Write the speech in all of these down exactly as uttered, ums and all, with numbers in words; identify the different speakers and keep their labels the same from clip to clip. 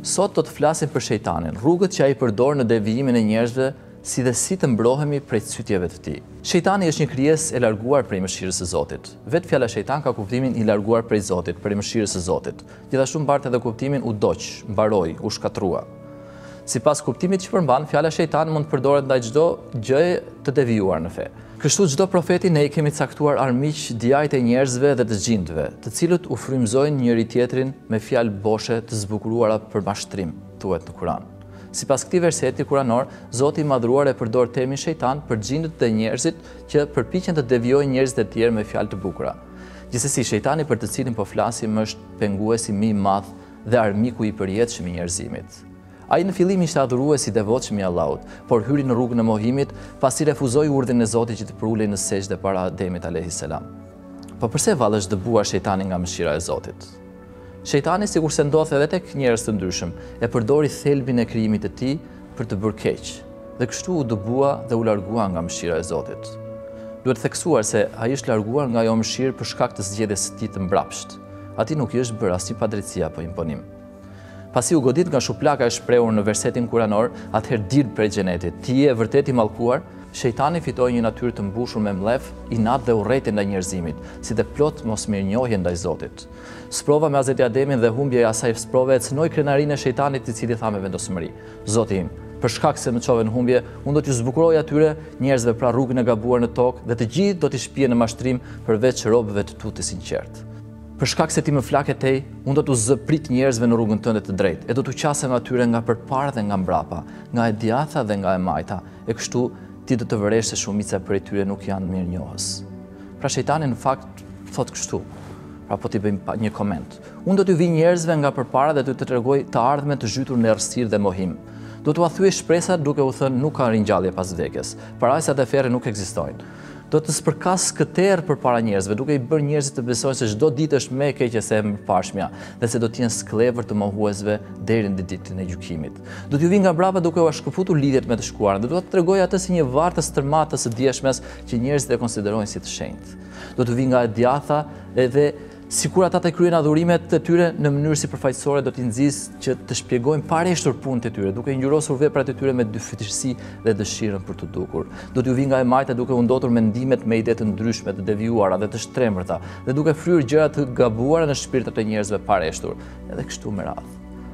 Speaker 1: Sot do të flasim për shejtanin, rrugët që ai përdor në devijimin e njerëzve, si dhe si të mbrohemi prej cytjeve të tij. Shejtani është një krijesë e larguar prej mëshirës së Zotit. Vetë fjala shejtan ka kuptimin i larguar prej Zotit, prej mëshirës së Zotit. Gjithashtu mbartë edhe kuptimin u doq, mbaroi, u shkatrua. Sipas kuptimit që përmban, fjala shejtan mund të përdoret ndaj çdo gjëje të devijuar në fe. Kështu çdo profeti ne i kemi caktuar armiq djajt e njerëzve dhe të gjindëve, të cilët u frymëzojnë njëri tjetrin me fjalë boshe të zbukuruara për mashtrim, thuhet në Kur'an. Sipas këtij verseti kuranor, Zoti i Madhruar e përdor termin shejtan për gjindët dhe njerëzit që përpiqen të devijojnë njerëzit e tjerë me fjalë të bukura. Gjithsesi, shejtani për të cilin po flasim është penguesi më i madh dhe armiku i përjetshëm i njerëzimit. Ai në fillim ishte adhurues i devotshëm i Allahut, por hyri në rrugën e mohimit pasi refuzoi urdhrin e Zotit që të prulej në sejdë para Ademit alayhis salam. Po pse vallësh dëbuar shejtani nga mëshira e Zotit? Shejtani, sikurse ndodh edhe tek njerëz të ndryshëm, e përdori thelbin e krijimit të tij për të bërë keq, dhe kështu u dëbua dhe u largua nga mëshira e Zotit. Duhet theksuar se ai është larguar nga ajo mëshirë për shkak të zgjedhjes së tij të mbrapsht. Atij nuk i është bërë asnjë padrejtësi apo imponim. Pasi u godit nga shuplaka e shprehur në versetin kuranor, atëherë dir prej xhenetit, ti je vërtet i mallkuar, shejtani fitoi një natyrë të mbushur me mllef, inat dhe urrëti ndaj njerëzimit, si dhe plot mosmirnjohje ndaj Zotit. Sprova me Hazreti Ademin dhe humbja e asaj sprove e cënoi krenarinë e shejtanit, i cili tha me vendosmëri: Zoti im, për shkak se më çove në humbje, unë do t'ju zbukuroj atyre njerëzve pra rrugën e gabuar në tokë, dhe të gjithë do t'i shpije në mashtrim përveç robëve të tu të sinqert. Për shkak se ti më flaketej, unë do t'u zëprit njerëzve në rrugën tënde të drejtë, e do t'u qasem atyre nga përpara dhe nga mbrapa, nga e djatha dhe nga e majta, e kështu ti do të vëresh se shumica prej tyre nuk janë mirënjohës. Pra shejtani në fakt thot kështu. Pra po t'i bëjmë një koment. Unë do t'ju vi njerëzve nga përpara dhe t'u të tregoj të ardhmen të zhytur në errësirë dhe mohim. Do t'u thyej shpresat duke u thënë nuk ka ringjallje pas vdekjes. Parajsat e ferrit nuk ekzistojnë. Do të spërkas këterë përpara njerëzve, duke i bërë njerëzit të besojnë se çdo ditë është më e keqe se e mëparshmja, dhe se do të jenë skllëvër të mohuesve deri në ditën e gjykimit. Do t'ju vi nga brapa duke u shkëputur lidhjet me të shkuarën, dhe do t'u tregoj atë si një vartë të stërmatë së dieshmes që njerëzit e konsiderojnë si të shenjtë. Do t'u vi nga e djatha edhe sikur ata të kryejnë adhurimet e tyre në mënyrë sipërfaqësore, do t'i nxisë që të shpjegojnë pareshtur punët e tyre, duke ngjyrosur veprat e tyre me dyfitësi dhe dëshirën për të dukur. Do t'ju vi nga e majta duke u ndotur mendimet me ide të ndryshme, të devijuara dhe të shtrembërta, dhe duke fryrë gjëra të gabuara në shpirtet e njerëzve pareshtur, edhe kështu me radhë.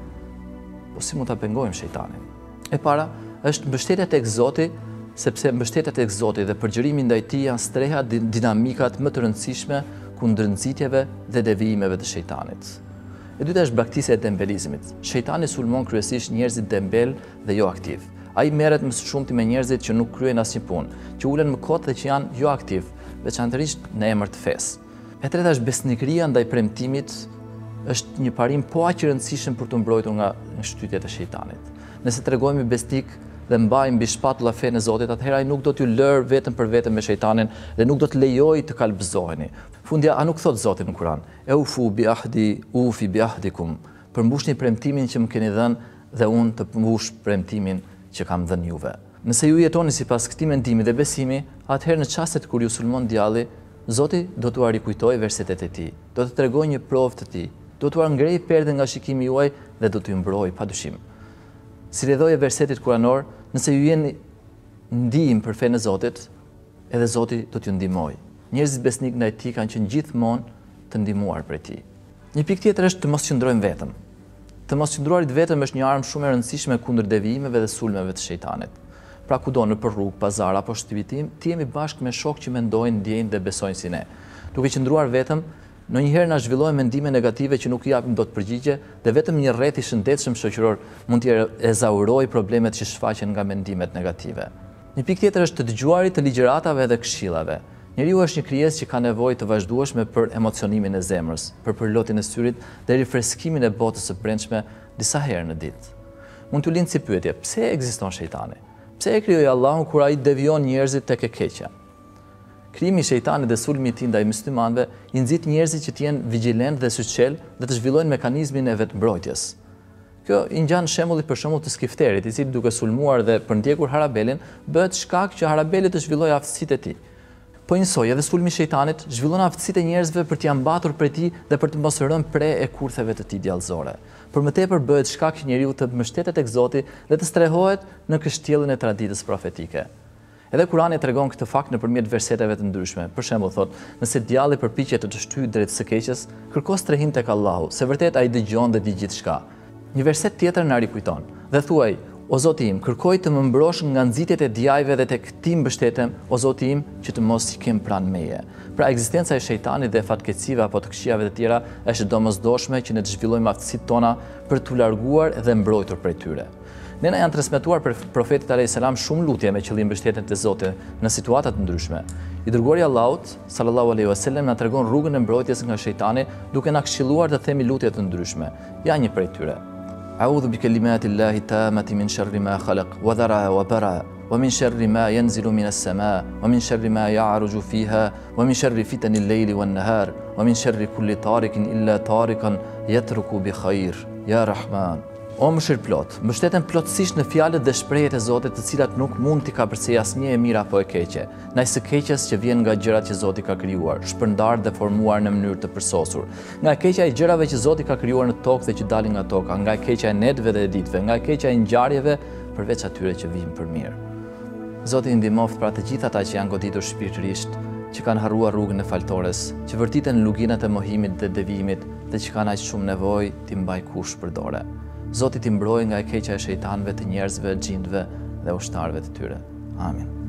Speaker 1: Po si mund ta pengojmë shejtanin? E para është mbështetja tek Zoti, sepse mbështetja tek Zoti dhe përgjërimi ndaj tij janë streha dinamikat më të rëndësishme kundër nxitjeve dhe devijimeve të shejtanit. E dyta është braktisja e dembelizmit. Shejtani sulmon kryesisht njerëzit dembel dhe jo aktiv. Ai merret më së shumti me njerëzit që nuk kryejnë asnjë punë, që ulen më kot dhe që janë jo aktiv, veçanërisht në emër të fesë. E treta është besnikëria ndaj premtimit, është një parim po aq i rëndësishëm për të mbrojtur nga shtytjet e shejtanit. Nëse tregojmë besnik dhe mbajmë mbi shpatulla fenë e Zotit, atëherë ai nuk do t'ju lërë vetëm për vetëm me shejtanin dhe nuk do të lejojë të kalbëzoheni. Fundja, a nuk thot Zoti në Kur'an: "Eufu bi ahdi, ufi bi ahdikum", përmbushni premtimin që më keni dhënë dhe unë të përmbush premtimin që kam dhënë juve. Nëse ju jetoni sipas këtij mendimi dhe besimi, atëherë në çastet kur ju sulmon djalli, Zoti do t'u rikujtojë versetet e tij, do të tregojë një provë të tij, do t'u ngrejë perden nga shikimi juaj dhe do t'ju mbrojë padyshim. Si rrjedhoje versetit kuranor, nëse ju jeni ndihmë për fenë e Zotit, edhe Zoti do t'ju ndihmojë. Njerëzit besnik ndaj tij kanë qenë gjithmonë të ndihmuar prej tij. Një pikë tjetër është të mos qëndrojmë vetëm. Të mos qëndruarit vetëm është një armë shumë e rëndësishme kundër devijimeve dhe sulmeve të shejtanit. Pra kudo në për rrugë, pazar apo shtëpi, ti jemi bashkë me shokë që mendojnë, ndjejnë dhe besojnë si ne. Duke qëndruar vetëm, ndonjëherë na zhvillojnë mendime negative që nuk i japim dot përgjigje, dhe vetëm një rreth i shëndetshëm shoqëror mund të ezaurojë problemet që shfaqen nga mendimet negative. Një pikë tjetër është të dëgjuarit të ligjëratave dhe këshillave. Njeriu është një krijesë që ka nevojë të vazhdueshme për emocionimin e zemrës, për përlotin e syrit dhe rifreskimin e botës së brendshme disa herë në ditë. Mund t'u lindë si pyetje: pse ekziston shejtani? Pse e krijoi Allahu kur ai devijon njerëzit tek e keqja? Krijimi i shejtanit dhe sulmi i tij ndaj muslimanëve i nxit njerëzit që të jenë vigjilent dhe syçel dhe të zhvillojnë mekanizmin e vetmbrojtjes. Kjo i ngjan shembulli për shembull të skifterit, i cili duke sulmuar dhe përndjekur Harabelin, bëhet shkak që Harabeli të zhvillojë aftësitë e tij. Po njësoj, edhe sulmi i shejtanit zhvillon aftësitë e njerëzve për t'ia mbatur prej tij dhe për të mos rënë pre e kurtheve të tij djallëzore. Për më tepër bëhet shkak që njeriu të mbështetet tek Zoti dhe të strehohet në kështjellën e traditës profetike. Edhe Kurani tregon këtë fakt nëpërmjet verseteve të ndryshme. Për shembull thotë, nëse djalli përpiqet të të shtyjë drejt së keqes, kërko strehim tek Allahu, se vërtet ai dëgjon dhe di gjithçka. Një verset tjetër na rikujton dhe thuaj: O Zoti im, kërkoj të më mbrosh nga nxitjet e djajve dhe tek ti mbështetem, o Zoti im, që të mos i kem pranë meje. Pra ekzistenca e shejtanit dhe fatkeqësive apo të këqijave të tjera është domosdoshme që ne të zhvillojmë aftësitë tona për t'u larguar dhe mbrojtur prej tyre. Ne na janë transmetuar për profetit alayhis salam shumë lutje me qëllim mbështetjen te Zoti në situata të ndryshme. I dërguari i Allahut sallallahu alaihi wasallam na tregon rrugën e mbrojtjes nga shejtani duke na këshilluar të themi lutje të ndryshme. Ja një prej tyre. A'udhu bi kalimatillahi tammati min sharri ma khalaq wa dhara wa bara wa min sharri ma yanzilu min as-samaa wa min sharri ma ya'ruju fiha wa min sharri fitani al-layli wan-nahar wa min sharri kulli tarikin illa tarikan yatruku bi khair ya Rahman. O mëshirëplot, mbështeten plotësisht në fjalët dhe shprehjet e Zotit, të cilat nuk mund t'i kapërcej asnjë e mirë apo e keqe, ndaj së keqes që vjen nga gjërat që Zoti ka krijuar, shpërndar dhe formuar në mënyrë të përsosur, nga e keqja e gjërave që Zoti ka krijuar në tokë dhe që dalin nga toka, nga e keqja e netëve dhe e ditëve, nga e keqja e ngjarjeve, përveç atyre që vijnë për mirë. Zoti i ndihmoft pra të gjithë ata që janë goditur shpirtërisht, që kanë harruar rrugën e faltores, që vërtiten në luginat e mohimit dhe devijimit dhe që kanë aq shumë nevojë t'i mbaj kush për dore. Zoti t'i mbrojë nga e keqja e shejtanëve, të njerëzve, xhindëve dhe ushtarëve të tyre. Amin.